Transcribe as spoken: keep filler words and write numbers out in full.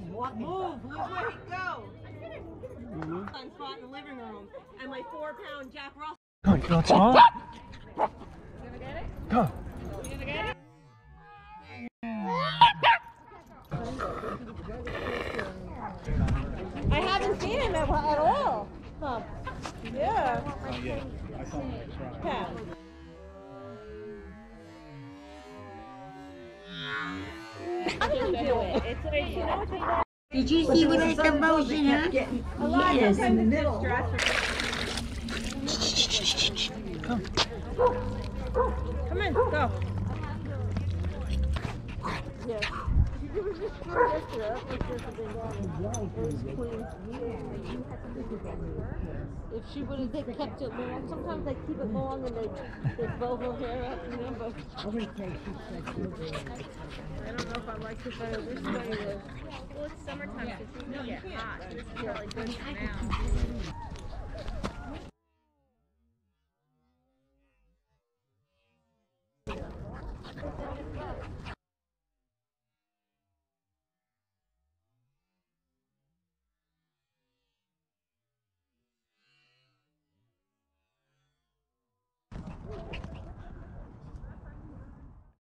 walking. Move, lose weight, go. Mm-hmm. Fun spot in the living room, and my four-pound Jack Russell. Go, go, Tom. You gonna get it? Go. You gonna get it? I haven't seen him at, at all. Huh. Yeah. Oh, yeah. I saw him at the Yeah. I can do it. It's like, you know what they do? Did you see what it's emotion, huh? A lot Yes. of times it's stress. Come. Come in, go. Yeah. If she would have kept it long, sometimes they keep it long and they, they bow her hair up, you know, but I don't know if I like it better this way. Or... Well, it's summertime, so it's going to get hot. This is probably good for now.